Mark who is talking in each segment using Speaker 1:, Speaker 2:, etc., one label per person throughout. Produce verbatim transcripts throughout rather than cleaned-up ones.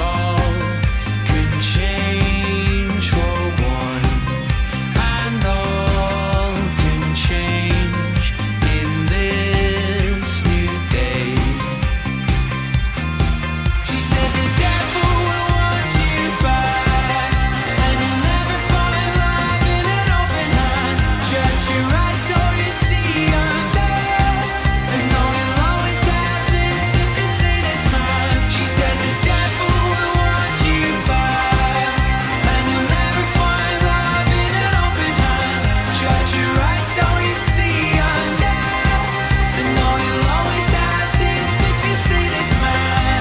Speaker 1: all can change for one, and all can change in this new day. She said the devil will want you back, and you'll never find love in an open hand. Shut your eyes so you see I'm there, and know you'll always have this if you stay this man. She said the devil will want you back, and you'll never find love in an open hand. Shut your eyes so you see I'm there, and know you'll always have this if you stay this man.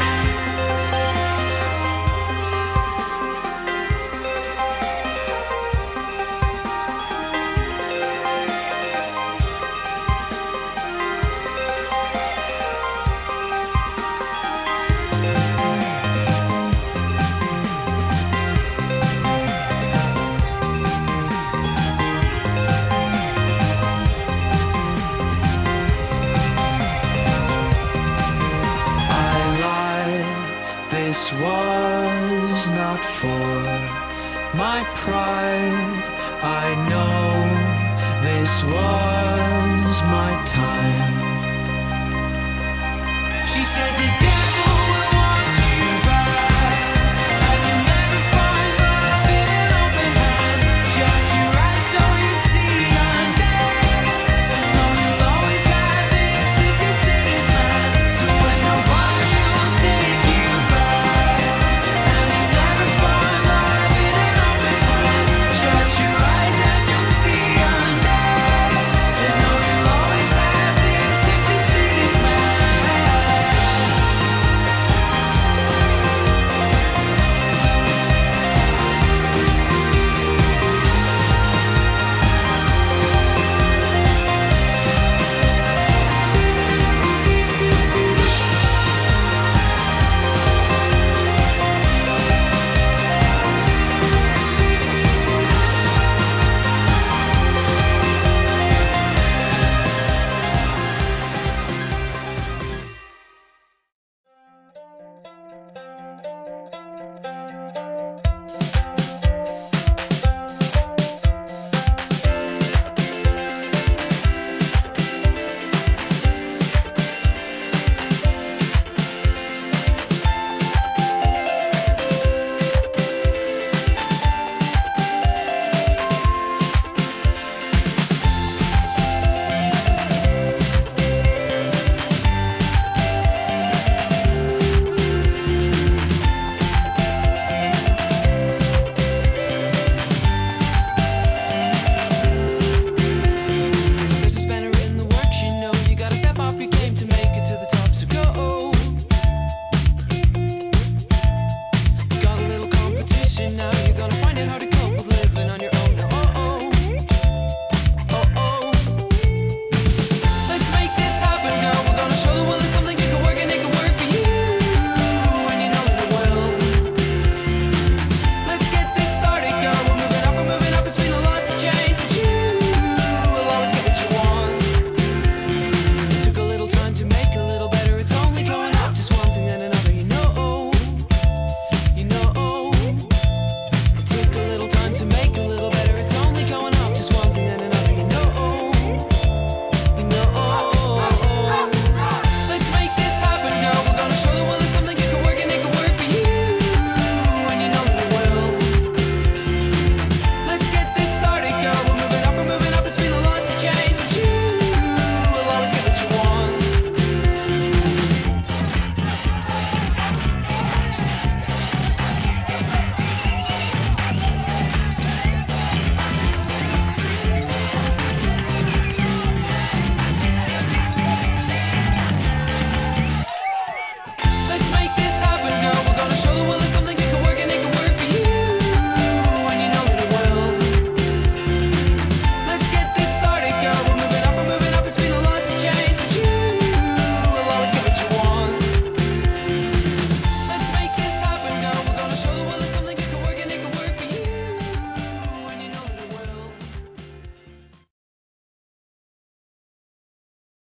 Speaker 1: I lied, this was not for my pride. I know this was my time. She said the devil